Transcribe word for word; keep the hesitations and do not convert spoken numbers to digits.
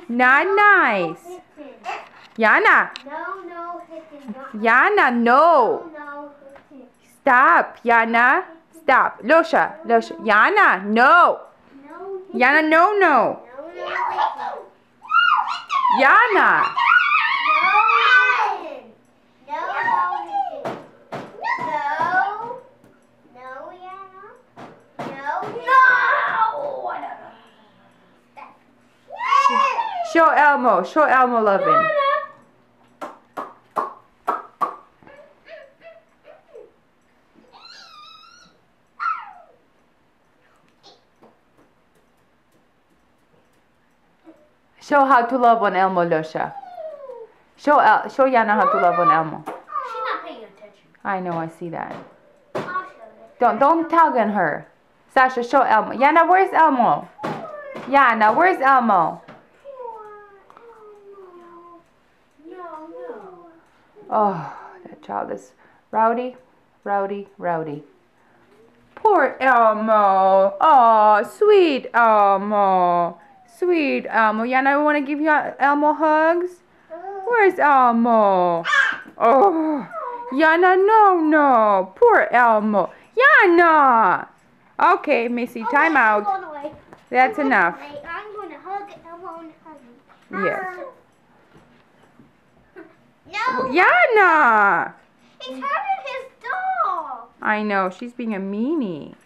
Not nice. Yana. No, no, hitting. Yana, no. No, hitting. Stop, Yana. Stop. Losha, Losha. Yana, no. No, Yana, no, no. no, no, Yana. Show Elmo. Show Elmo loving. Show how to love on Elmo, Losha. Show El show Yana how to love on Elmo. She's not paying attention. I know, I see that. I'll show her. Don't don't tug on her. Sasha, show Elmo. Yana, where's Elmo? Yana, where's Elmo? No, no. Oh, that child is rowdy, rowdy, rowdy. Poor Elmo. Oh, sweet Elmo. Sweet Elmo. Yana, I want to give you Elmo hugs. Where's Elmo? Oh, Yana, no, no. Poor Elmo. Yana. Okay, Missy, time out. That's enough. I'm going to hug Elmo and hug him. Yes. No. Yana. He's hurting his doll. I know, she's being a meanie.